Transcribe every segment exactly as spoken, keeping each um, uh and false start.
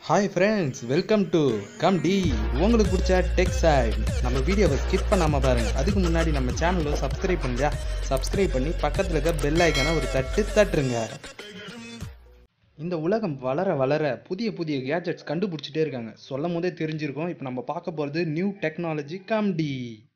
Hi friends, welcome to come D. உங்களுக்கு பிடிச்ச tech side நம்ம வீடியோவை ஸ்கிப் பண்ணாமல் பாருங்கள். அதுக்கு முன்னாடி நம்ம சேனலை சப்ஸ்கிரைப் பண்ணியா சப்ஸ்கிரைப் பண்ணி பக்கத்தில் இருக்க பெல் ஐக்கானை ஒரு தட்டு தட்டுருங்க. இந்த உலகம் வளர வளர புதிய புதிய கேஜெட்ஸ் கண்டுபிடிச்சிட்டே இருக்காங்க. சொல்லும் போதே தெரிஞ்சிருக்கும். இப்போ நம்ம பார்க்க போகிறது நியூ டெக்னாலஜி கம் டி.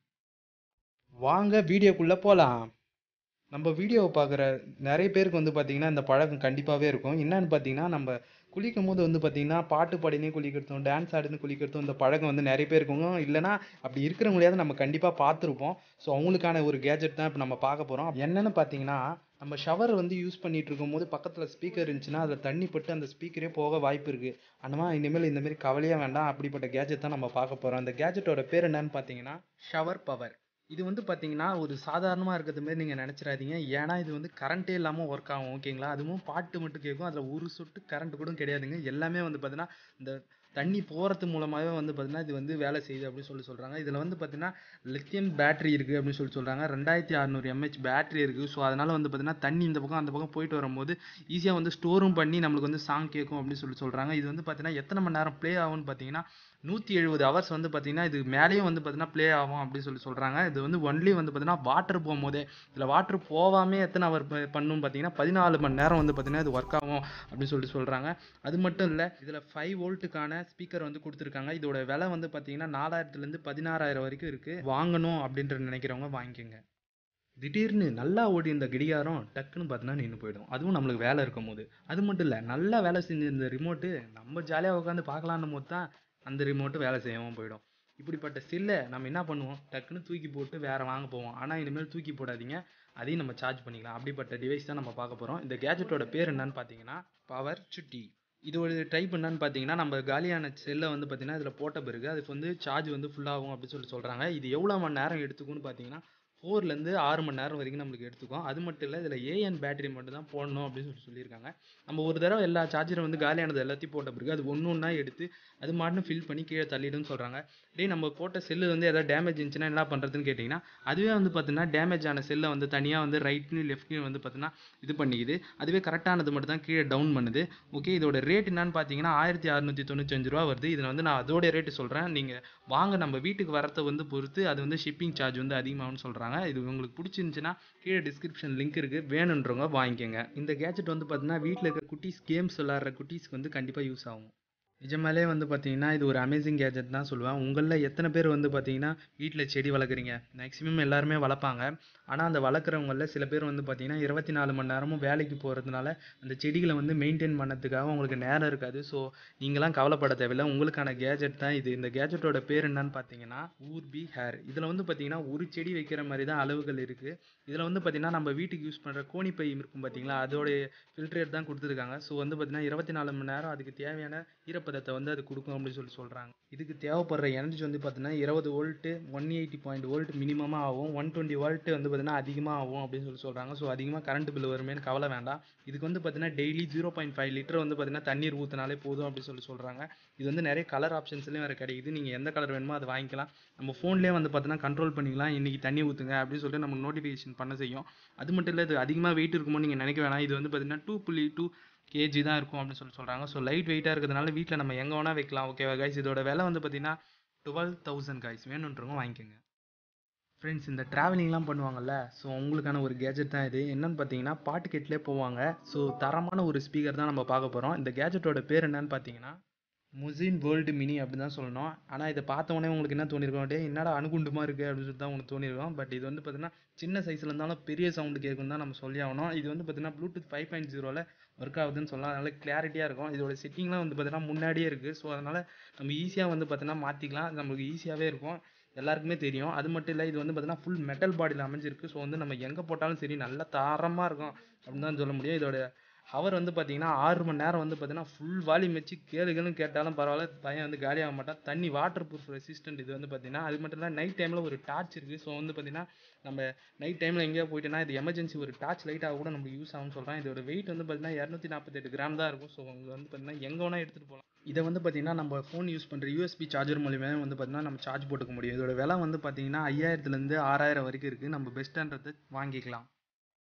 வாங்க வீடியோக்குள்ளே போகலாம். நம்ம வீடியோவை பார்க்குற நிறைய பேருக்கு வந்து பார்த்திங்கன்னா இந்த பழக்கம் கண்டிப்பாகவே இருக்கும். என்னன்னு பார்த்தீங்கன்னா, நம்ம குளிக்கும் போது வந்து பார்த்திங்கன்னா பாட்டு பாடினே குளிக்கிறதும் டான்ஸ் ஆடினு குளிக்கிறதும் இந்த பழக்கம் வந்து நிறைய பேர் இருக்குங்க. இல்லைனா அப்படி இருக்கிறவங்களையாவது நம்ம கண்டிப்பாக பார்த்துருப்போம். ஸோ அவங்களுக்கான ஒரு கேஜெட் தான் இப்போ நம்ம பார்க்க போகிறோம். என்னென்னு பார்த்தீங்கன்னா, நம்ம ஷவர் வந்து யூஸ் பண்ணிகிட்டு இருக்கும்போது பக்கத்தில் ஸ்பீக்கர் இருந்துச்சுன்னா அதில் தண்ணி பட்டு அந்த ஸ்பீக்கரே போக வாய்ப்பு இருக்குது. ஆனால் இனிமேல் இந்தமாரி கவலையாக வேண்டாம். அப்படிப்பட்ட கேஜெட் தான் நம்ம பார்க்க போகிறோம். அந்த கேஜெட்டோட பேர் என்னன்னு பார்த்தீங்கன்னா ஷவர் பவர். இது வந்து பார்த்தீங்கன்னா ஒரு சாதாரணமாக இருக்கிறது மாரி நீங்கள் நினச்சிடாதீங்க. ஏன்னா இது வந்து கரண்ட்டே இல்லாமல் ஒர்க் ஆகும். ஓகேங்களா? அதுவும் பாட்டு மட்டும் கேட்கும். அதில் ஒரு சொட்டு கரண்ட் கூட கிடையாதுங்க. எல்லாமே வந்து பார்த்தீங்கன்னா இந்த தண்ணி போகிறது மூலமாகவே வந்து பார்த்தீங்கன்னா இது வந்து வேலை செய்யுது அப்படின்னு சொல்லி சொல்கிறாங்க. இதில் வந்து பார்த்தீங்கன்னா லித்தியம் பேட்டரி இருக்குது அப்படின்னு சொல்லி சொல்கிறாங்க. ரெண்டாயிரத்தி அறநூறு எம்ஏஹெச் பேட்டரி இருக்குது. ஸோ அதனால் வந்து பார்த்தீங்கன்னா தண்ணி இந்த பக்கம் அந்த பக்கம் போயிட்டு வரும்போது ஈஸியாக வந்து ஸ்டோரும் பண்ணி நம்மளுக்கு வந்து சாங் கேட்கும் அப்படின்னு சொல்லி சொல்கிறாங்க. இது வந்து பார்த்தீங்கன்னா எத்தனை மணி நேரம் ப்ளே ஆகும்னு பார்த்தீங்கன்னா நூற்றி எழுபது ஹவர்ஸ் வந்து பார்த்தீங்கன்னா இது மேலேயும் வந்து பார்த்தீங்கன்னா ப்ளே ஆகும் அப்படின்னு சொல்லி சொல்கிறாங்க. இது வந்து ஒன்லி வந்து பார்த்தீங்கன்னா வாட்டர் போகும்போதே, இதில் வாட்டர் போகாமே எத்தனை ஹவர் பண்ணுன்னு பார்த்தீங்கன்னா பதினாலு மணி நேரம் வந்து பார்த்தீங்கன்னா இது ஒர்க் ஆகும் அப்படின்னு சொல்லிட்டு சொல்கிறாங்க. அது மட்டும் இல்லை, இதில் ஃபைவ் வோல்ட்டுக்கான ஸ்பீக்கர் வந்து கொடுத்துருக்காங்க. இதோட விலை வந்து பார்த்தீங்கன்னா நாலாயிரத்துலேருந்து பதினாறாயிரம் வரைக்கும் இருக்குது. வாங்கணும் அப்படின்ற நினைக்கிறவங்க வாங்கிக்கோங்க. திடீர்னு நல்லா ஓடி இந்த கடிகாரம் டக்குன்னு பார்த்தீங்கன்னா நின்று போயிடும். அதுவும் நம்மளுக்கு வேலை இருக்கும் போது. அது மட்டும் இல்லை, நல்லா வேலை செஞ்சிருந்த ரிமோட்டு நம்ம ஜாலியாக உட்காந்து பார்க்கலான்னு போது தான் அந்த ரிமோட்டு வேலை செய்யாமல் போயிடும். இப்படிப்பட்ட செல்லை நம்ம என்ன பண்ணுவோம், டக்குன்னு தூக்கி போட்டு வேறு வாங்க போவோம். ஆனால் இனிமேல் தூக்கி போடாதீங்க, அதையும் நம்ம சார்ஜ் பண்ணிக்கலாம். அப்படிப்பட்ட டிவைஸ் தான் நம்ம பார்க்க போகிறோம். இந்த கேஜெட்டோட பேர் என்னன்னு பார்த்தீங்கன்னா பவர் சுட்டி. இது ஒரு டைப் என்னன்னு பார்த்தீங்கன்னா, நம்ம காலியான செல்லை வந்து பார்த்தீங்கன்னா இதில் போட்ட பிறகு அதுக்கு வந்து சார்ஜ் வந்து ஃபுல்லாகும் அப்படின்னு சொல்லி சொல்கிறாங்க. இது எவ்வளோ மணி நேரம் எடுத்துக்கும்னு பார்த்தீங்கன்னா ஃபோர்லேருந்து ஆறு மணி நேரம் வரைக்கும் நம்மளுக்கு எடுத்துக்கும். அது மட்டும் இல்லை, இதில் ஏஎன் பேட்டரி மட்டும் தான் போடணும் அப்படின்னு சொல்லி சொல்லியிருக்காங்க. நம்ம ஒரு தடவை எல்லா சார்ஜரும் வந்து காலியானது எல்லாத்தையும் போட்ட பிறகு அது ஒன்று ஒன்றா எடுத்து அது மாட்டுன்னு ஃபில் பண்ணி கீழே தள்ளிடுன்னு சொல்கிறாங்க. டே நம்ம போட்ட செல்லு வந்து எதாவது டேமேஜ் இருந்துச்சுன்னா என்ன பண்ணுறதுன்னு கேட்டிங்கன்னா, அதுவே வந்து பார்த்தீங்கன்னா டேமேஜ் ஆன செல்லை வந்து தனியாக வந்து ரைட்லையும் லெஃப்ட்லையும் வந்து பார்த்தீங்கன்னா இது பண்ணிக்குது. அதுவே கரெக்டானது மட்டும் தான் கீழே டவுன் பண்ணுது. ஓகே, இதோட ரேட் என்னன்னு பார்த்தீங்கன்னா ஆயிரத்தி அறுநூற்றி தொண்ணூத்தஞ்சு ரூபா வருது. இதில் வந்து நான் அதோட ரேட்டு சொல்கிறேன். நீங்கள் வாங்க, நம்ம வீட்டுக்கு வரத்தை வந்து பொறுத்து அது வந்து ஷிப்பிங் சார்ஜ் வந்து அதிகமாகும்னு சொல்கிறாங்க. இது உங்களுக்கு பிடிச்சிருந்துச்சுன்னா கீழே டிஸ்கிரிப்ஷன் லிங்க் இருக்குது, வேணுன்றவங்க வாங்கிக்கோங்க. இந்த கேஜெட் வந்து பார்த்தீங்கன்னா வீட்டில் இருக்க குட்டீஸ் கேம்ஸ் விளாட்ற குட்டீஸ்க்கு வந்து கண்டிப்பாக யூஸ் ஆகும். நிஜமாலே வந்து பார்த்தீங்கன்னா இது ஒரு அமேசிங் கேஜெட் தான் சொல்லுவேன். உங்களில் எத்தனை பேர் வந்து பார்த்தீங்கன்னா வீட்டில் செடி வளர்க்குறீங்க? மேக்ஸிமம் எல்லாருமே வளர்ப்பாங்க. ஆனால் அந்த வளர்க்குறவங்களில் சில பேர் வந்து பார்த்தீங்கன்னா இருபத்தி நாலு மணி நேரமும் வேலைக்கு போகிறதுனால அந்த செடிகளை வந்து மெயின்டைன் பண்ணதுக்காக உங்களுக்கு நேரம் இருக்காது. ஸோ நீங்களாம் கவலைப்பட தேவையில்லை, உங்களுக்கான கேஜெட் தான் இது. இந்த கேஜெட்டோட பேர் என்னன்னு பார்த்தீங்கன்னா ஊர்பி ஹேர். இதில் வந்து பார்த்தீங்கன்னா ஒரு செடி வைக்கிற மாதிரி தான் அளவுகள் இருக்குது. இதில் வந்து பார்த்தீங்கன்னா நம்ம வீட்டுக்கு யூஸ் பண்ணுற கோணிப்பை இருக்கும் பார்த்தீங்களா, அதோடைய ஃபில்ட்ரேட் தான் கொடுத்துருக்காங்க. ஸோ வந்து பார்த்தீங்கன்னா இருபத்தி நாலு மணி நேரம் அதுக்கு தேவையான ஈரப்பதத்தை வந்து அது கொடுக்கும் அப்படின்னு சொல்லி சொல்கிறாங்க. இதுக்கு தேவைப்படுற எனர்ஜி வந்து பார்த்தீங்கன்னா இருபது volt one eighty point volt மினிமமாக ஆகும். ஒன் டுவெண்ட்டி வோல்ட் வந்து பார்த்தீங்கன்னா அதிகமாக ஆகும் அப்படின்னு சொல்லி சொல்கிறாங்க. ஸோ அதிகமாக கரண்ட் பில் வருமேன்னு கவலை வேண்டாம். இதுக்கு வந்து பார்த்தீங்கன்னா daily zero point five litre வந்து பார்த்தீங்கன்னா தண்ணீர் ஊற்றினாலே போதும் அப்படின்னு சொல்லி சொல்கிறாங்க. இது வந்து நிறைய கலர் ஆப்ஷன்ஸ்லேயும் வேறு கிடைக்குது. நீங்கள் எந்த கலர் வேணுமோ அதை வாங்கிக்கலாம். நம்ம ஃபோன்லேயே வந்து பார்த்தீங்கன்னா கண்ட்ரோல் பண்ணிக்கலாம். இன்றைக்கி தண்ணி ஊற்றுங்க அப்படின்னு சொல்லிட்டு நம்ம நோட்டிஃபிகேஷன் பண்ண செய்யும். அது மட்டும் இல்லை, இது அதிகமாக வெயிட் இருக்குமோ நீங்கள் நினைக்க வேணாம். இது வந்து பார்த்தீங்கன்னா டூ புள்ளி டூ கேஜி தான் இருக்கும் அப்படின்னு சொல்லி சொல்கிறாங்க. ஸோ லைட் வெயிட்டாக இருக்கிறதுனால வீட்டில் நம்ம எங்கே வேணால் வைக்கலாம். ஓகேவா கைஸ்? இதோட விலை வந்து பார்த்தீங்கன்னா டுவெல் தௌசண்ட் கைஸ். வேணுன்றவங்க வாங்கிக்கோங்க. ஃப்ரெண்ட்ஸ், இந்த ட்ராவலிங்லாம் பண்ணுவாங்கல்ல, ஸோ உங்களுக்கான ஒரு கேஜெட் தான் இது. என்னன்னு பார்த்தீங்கன்னா பாட்டு கேட்லேயே போவாங்க. ஸோ தரமான ஒரு ஸ்பீக்கர் தான் நம்ம பார்க்க போகிறோம். இந்த கேஜெட்டோட பேர் என்னன்னு பார்த்தீங்கன்னா முசின் வேர்ல்டு மினி அப்படின்னு தான் சொல்லணும். ஆனால் இதை பார்த்த உடனே உங்களுக்கு என்ன தோணிருக்கும், டே என்னடா அணுகுண்டுமா இருக்குது அப்படின்னு சொல்லி தான் உங்களுக்கு தோணிருக்கும். பட் இது வந்து பார்த்தீங்கன்னா சின்ன சைஸில் இருந்தாலும் பெரிய சவுண்டு கேட்கும் தான் நம்ம சொல்லி ஆகணும். இது வந்து பார்த்தீங்கன்னா ப்ளூடூத் ஃபைவ் பாயிண்ட் ஜீரோவில் ஒர்க் ஆகுதுன்னு சொல்லலாம். அதனால கிளாரிட்டியாக இருக்கும். இதோட செட்டிங்லாம் வந்து பார்த்தீங்கன்னா முன்னாடியே இருக்குது. ஸோ அதனால் நம்ம ஈஸியாக வந்து பார்த்தீங்கன்னா மாற்றிக்கலாம். நம்மளுக்கு ஈஸியாகவே இருக்கும், எல்லாருக்குமே தெரியும். அது மட்டும் இல்லை, இது வந்து பார்த்தீங்கன்னா ஃபுல் மெட்டல் பாடியில் அமைஞ்சிருக்கு. ஸோ வந்து நம்ம எங்கே போட்டாலும் சரி நல்லா தாரமாக இருக்கும் அப்படின்னு தான் சொல்ல முடியும். இதோட ஹவர் வந்து பார்த்தீங்கன்னா ஆறு மணி நேரம் வந்து பார்த்தீங்கன்னா ஃபுல் வால்யூம் வச்சு கேளுகளும் கேட்டாலும் பரவாயில்ல, பையன் வந்து காலியாக மாட்டான். தண்ணி வாட்டர் ப்ரூஃப் ரெசிஸ்டன்ட் இது வந்து பார்த்தீங்கன்னா. அது மட்டும் இல்லை, நைட் டைமில் ஒரு டார்ச் இருக்குது. ஸோ வந்து பார்த்தீங்கன்னா நம்ம நைட் டைமில் எங்கேயா போயிட்டோன்னா இது எமர்ஜென்சி ஒரு டார்ச் லைட்டாக கூட நமக்கு யூஸ் ஆகும்னு சொல்கிறேன். இதோட வெயிட் வந்து பார்த்தீங்கன்னா இரநூத்தி நாற்பத்தெட்டு கிராம் தான் இருக்கும். ஸோ உங்களுக்கு வந்து பார்த்தீங்கன்னா எங்கே வேணால் எடுத்துகிட்டு போகலாம். இதை வந்து பார்த்தீங்கன்னா நம்ம ஃபோன் யூஸ் பண்ணுற யூஎஸ்பி சார்ஜர் மூலியமே வந்து பார்த்தீங்கன்னா நம்ம சார்ஜ் போட்டுக்க முடியும். இதோட விலை வந்து பார்த்தீங்கன்னா ஐயாயிரத்துலேருந்து ஆறாயிரம் வரைக்கும் இருக்குது. நம்ம பெஸ்ட்டுன்றதை வாங்கிக்கலாம்.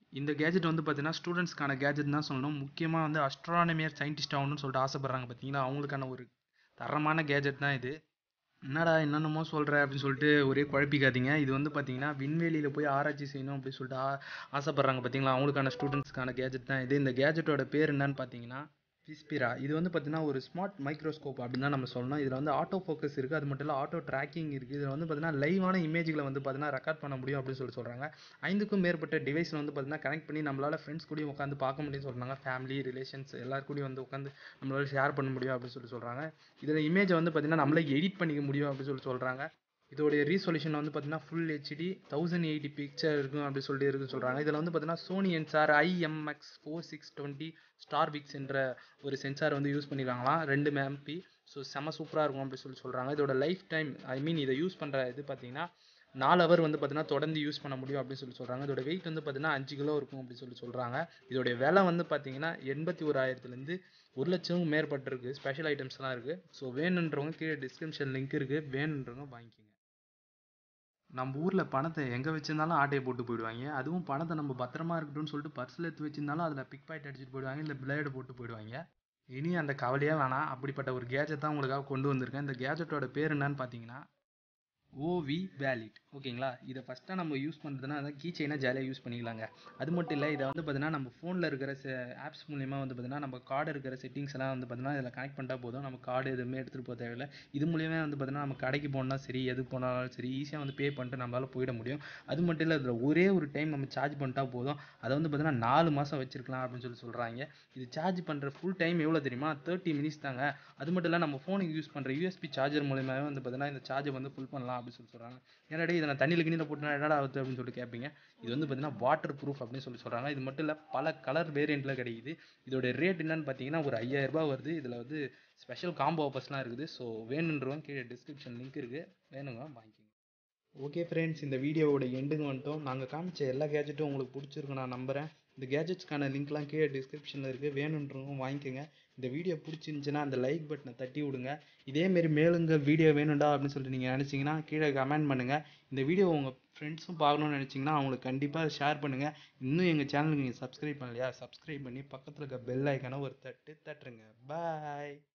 இந்த கேஜெட் வந்து பார்த்தீங்கன்னா ஸ்டூடெண்ட்ஸ்க்கான கேஜெட் தான் சொல்லணும். முக்கியமாக வந்து அஸ்ட்ரானமியர் சயின்டிஸ்ட் ஆகணும்னு சொல்லிட்டு ஆசைப்படுறாங்க பார்த்தீங்களா, அவங்களுக்கான ஒரு தரமான கேஜெட் தான் இது. என்னடா என்னென்னமோ சொல்கிற அப்படின்னு சொல்லிட்டு ஒரே குழப்பிக்காதீங்க. இது வந்து பார்த்தீங்கன்னா விண்வெளியில் போய் ஆராய்ச்சி செய்யணும் அப்படின்னு சொல்லிட்டு ஆ ஆசைப்படுறாங்க பார்த்தீங்களா, அவங்களுக்கான ஸ்டூடெண்ட்ஸ்க்கான கேஜெட் தான் இது. இந்த கேஜெட்டோட பேர் என்னன்னு பார்த்தீங்கன்னா விஸ்பிரா. இது வந்து பார்த்தீங்கன்னா ஒரு ஸ்மார்ட் மைக்ரோஸ்கோப் அப்படின்னு தான் நம்ம சொல்லணும். இதில் வந்து ஆட்டோ ஃபோக்கஸ் இருக்குது, அது மட்டும் இல்லை ஆட்டோ ட்ராக்கிங் இருக்குது. இதில் வந்து பார்த்தீங்கன்னா லைவான இமேஜ்களை வந்து பார்த்தீங்கன்னா ரெக்கார்ட் பண்ண முடியும் அப்படின்னு சொல்லி சொல்கிறாங்க. ஐந்துக்கும் மேற்பட்ட டிவைஸில் வந்து பார்த்தீங்கன்னா கனெக்ட் பண்ணி நம்மளால் ஃப்ரெண்ட்ஸ் கூடயும் உட்காந்து பார்க்க முடியும்னு சொல்கிறாங்க. ஃபேமிலி ரிலேஷன்ஸ் எல்லாரு கூடயும் வந்து உட்காந்து நம்மளால் ஷேர் பண்ண முடியும் அப்படின்னு சொல்லி சொல்கிறாங்க. இதில் இமேஜை வந்து பார்த்தீங்கன்னா நம்மளே எடிட் பண்ணிக்க முடியும் அப்படின்னு சொல்லி சொல்கிறாங்க. இதோடைய ரீசொல்யூஷன் வந்து பார்த்தீங்கன்னா full HD thousand eighty picture இருக்கும் அப்படி சொல்லிட்டு இருக்குன்னு சொல்கிறாங்க. இதில் வந்து பார்த்தீங்கன்னா சோனி என்சார் IMX four six twenty star pix என்ற ஒரு சென்சார் வந்து யூஸ் பண்ணியிருக்காங்களாம், ரெண்டு எம்பி. ஸோ செம சூப்பராக இருக்கும் அப்படி சொல்லி சொல்கிறாங்க. இதோட லைஃப் டைம் ஐ மீன் இதை யூஸ் பண்ணுற இது பார்த்தீங்கன்னா நாலு ஹவர் வந்து பார்த்தீங்கன்னா தொடர்ந்து யூஸ் பண்ண முடியும் அப்படின்னு சொல்லி சொல்கிறாங்க. இதோட வெயிட் வந்து பார்த்தீங்கன்னா அஞ்சு கிலோ இருக்கும் அப்படின்னு சொல்லி சொல்கிறாங்க. இதோடைய விலை வந்து பார்த்தீங்கன்னா எண்பத்தி ஓராயிரத்துலேருந்து ஒரு லட்சமும் மேற்பட்டிருக்கு. ஸ்பெஷல் ஐட்டம்ஸ்லாம் இருக்குது. ஸோ வேணுன்றவங்க கீழே டிஸ்கிரிப்ஷன் லிங்க் இருக்குது, வேணுன்றவங்க வாங்கிக்கோங்க. நம்ம ஊரில் பணத்தை எங்கே வச்சிருந்தாலும் ஆட்டையை போட்டு போயிடுவாங்க. அதுவும் பணத்தை நம்ம பத்திரமா இருக்கட்டும்னு சொல்லிட்டு பர்ஸில் எடுத்து வச்சிருந்தாலும் அதில் பிக் பாக்கெட் அடிச்சுட்டு போயிடுவாங்க, இல்லை பிளேடு போட்டு போயிடுவாங்க. இனி அந்த கவலையே வேணாம். அப்படிப்பட்ட ஒரு கேஜெட் தான் உங்களுக்காக கொண்டு வந்திருக்கேன். இந்த கேஜெட்டோட பேர் என்னன்னு பார்த்தீங்கன்னா ஓவி வேலிட். ஓகேங்களா, இதை ஃபஸ்ட்டாக நம்ம யூஸ் பண்ணுறதுனா அதான் கீ செயினாக ஜாலியாக யூஸ் பண்ணிக்கலாங்க. அது மட்டும் இல்லை, இதை வந்து பார்த்தீங்கன்னா நம்ம ஃபோனில் இருக்கிற ஆப்ஸ் மூலிமா வந்து பார்த்தீங்கன்னா நம்ம கார்டு இருக்கிற செட்டிங்ஸ் எல்லாம் வந்து பார்த்தீங்கன்னா இதில் கனெக்ட் பண்ணிட்டா போதும். நம்ம கார்டு எதுவுமே எடுத்துகிட்டு போக தேவையில்லை. இது மூலியமாக வந்து பார்த்தீங்கன்னா நம்ம கடைக்கு போனால் சரி, எது போனாலும் சரி, ஈஸியாக வந்து பே பண்ணிட்டு நம்மளால் போயிட முடியும். அது மட்டும் இல்லை, இதில் ஒரே ஒரு டைம் நம்ம சார்ஜ் பண்ணிட்டா போதும். அதை வந்து பார்த்தீங்கன்னா நாலு மாதம் வச்சிருக்கலாம் அப்படின்னு சொல்லி சொல்கிறாங்க. இது சார்ஜ் பண்ணுற ஃபுல் டைம் எவ்வளோ தெரியுமா, தேர்ட்டி மினிட்ஸ் தாங்க. அது மட்டும் இல்லை, நம்ம ஃபோனுக்கு யூஸ் பண்ணுற யூஎஸ்பி சார்ஜர் மூலியமாகவே வந்து பார்த்தீங்கன்னா இந்த சார்ஜை வந்து ஃபுல் பண்ணலாம் அப்படின்னு சொல்லி சொல்கிறாங்க. என்னடா இதை நான் தண்ணியில் கிண்ணியில் போட்டுனா என்னடா ஆகுது அப்படின்னு சொல்லிட்டு கேட்பீங்க. இது வந்து பார்த்தீங்கன்னா வாட்டர் ப்ரூஃப் அப்படின்னு சொல்லி சொல்கிறாங்க. இது மட்டும் இல்லை, பல கலர் வேரியண்ட்டில் கிடைக்குது. இதோட ரேட் என்னன்னு பார்த்தீங்கன்னா ஒரு ஐயாயிரம் ரூபாய் வருது. இதில் வந்து ஸ்பெஷல் காம்போ ஆஃபர்ஸ்லாம் இருக்குது. ஸோ வேணுன்றவங்க கீழே டிஸ்கிரிப்ஷன் லிங்க் இருக்குது, வேணுங்க வாங்கிக்கோங்க. ஓகே ஃப்ரெண்ட்ஸ், இந்த வீடியோவோட எண்டுக்கு வந்துட்டோம். நாங்கள் காமிச்ச எல்லா கேஜெட்டும் உங்களுக்கு பிடிச்சிருக்கும் நான் நம்புகிறேன். இந்த கேஜெட்ஸ்க்கான லிங்க்லாம் கீழே டிஸ்கிரிப்ஷனில் இருக்குது, வேணுன்றவங்க வாங்கிக்கோங்க. இந்த வீடியோ பிடிச்சிருந்துச்சின்னா அந்த லைக் பட்டனை தட்டி விடுங்க. இதேமாரி மேலுங்க வீடியோ வேணும்டா அப்படின்னு சொல்லிட்டு நீங்கள் நினச்சிங்கன்னா கீழே கமெண்ட் பண்ணுங்கள். இந்த வீடியோ உங்கள் ஃப்ரெண்ட்ஸும் பார்க்கணுன்னு நினச்சிங்கன்னா அவங்களுக்கு கண்டிப்பாக ஷேர் பண்ணுங்கள். இன்னும் எங்கள் சேனலுக்கு நீங்கள் சப்ஸ்கிரைப் பண்ணலையா, சப்ஸ்கிரைப் பண்ணி பக்கத்தில் இருக்க பெல் ஐக்கானை ஒரு தட்டு தட்டுருங்க. பாய்.